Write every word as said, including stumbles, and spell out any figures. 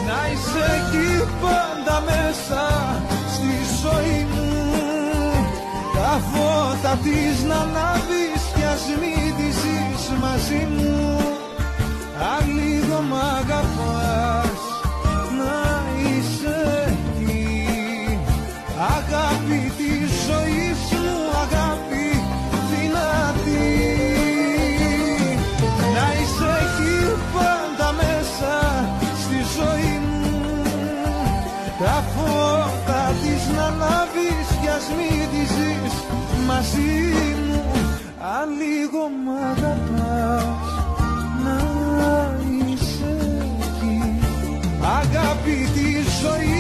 να είσαι εκεί πάντα μέσα στη ζωή μου. Τα φώτα της να ανάβεις κι ας μην τη ζεις μαζί μου. Αν λίγο μ' αγαπάς, να είσαι εκεί. Αγάπη της ζωής μου, αγάπη δυνατή. Να είσαι εκεί πάντα μέσα στη ζωή μου. Τα φώτα της να ανάβεις κι ας μην τη ζεις μαζί μου. Αν λίγο μ' αγαπάς, να είσαι εκεί. Αγάπη της ζωής